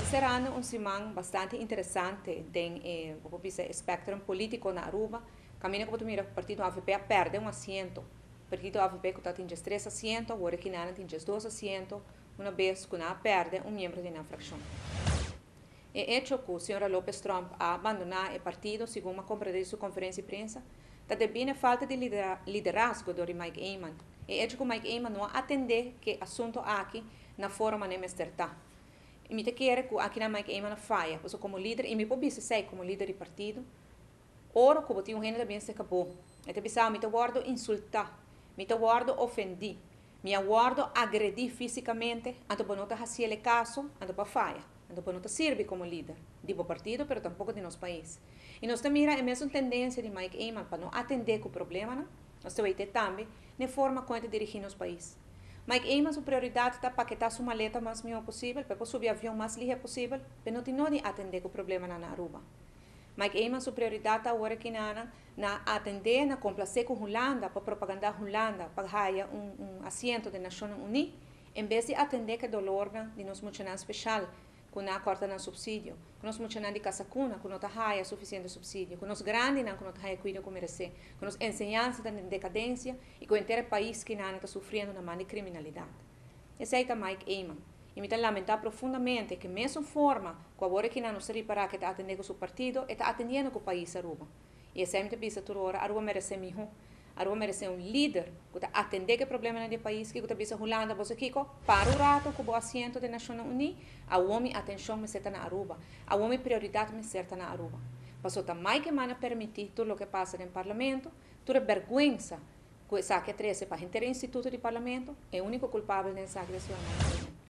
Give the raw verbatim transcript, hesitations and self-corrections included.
será um semana bastante interessante tem eh, o espectro político na Aruba. Caminho que o partido A V P perde um assento. O partido A V P que está tem três assentos, agora que não tem dois assentos, uma vez que não perde um membro da fração. É hecho que a senhora López Trump a abandonar o partido, segundo uma compreensão de sua conferência de imprensa, está devendo falta de liderazgo do Mike Eyman. É hecho que Mike Eyman não atende que assunto aqui na forma nem está. E me quer que aqui na Mike Eyman falha, porque como líder, e me pode dizer como líder do partido, ora como tinha um reino também se acabou. E te pensava, me te guardo insultar, me te guardo ofender, me guardo agredir fisicamente, anto para não te fazer caso, anto para falha. Então, não serve como líder de um partido, mas tampouco de nosso país. E nós também mira a mesma tendência de Mike Eyman para não atender o problema, não? Nós também também na forma como ele dirige nosso país. Mike Eyman, sua prioridade está paquetar sua maleta o mais melhor possível, para subir o avião mais ligeiro possível, mas não tem nada de atender o problema na Aruba. Mike Eyman, sua prioridade agora que na na atender, na complacer com a Holanda, para propagandar a Holanda, para ganhar um, um assento da Nações Unidas, em vez de atender o dolor de nosso multinacional especial, que não corta no subsídio, que nós multinacional de casa cuna, que não está suficiente subsídio, que nós grandes não que não está cuida como merece, que nós ensinança da decadência e que o inteiro país que não está sofrendo na mão de criminalidade. Esse aí está Mike Eyman. E me tem lamentar profundamente que mesmo forma que agora que não se repara que está atendendo o seu partido, está atendendo o país Aruba. E esse aí me pensa toda hora, Aruba merece melhor. Aruba merece um líder que está atendendo o problema no país, que está pensando Holanda, você Kiko, para o rato com o assento da Nações Unidas, a homem atenção me certa na Aruba, a homem prioridade me certa na Aruba. Passou também que mana permitir tudo o que passa no parlamento, toda vergonha que saque treze para o Instituto de Parlamento, é o único culpável nessa agressão.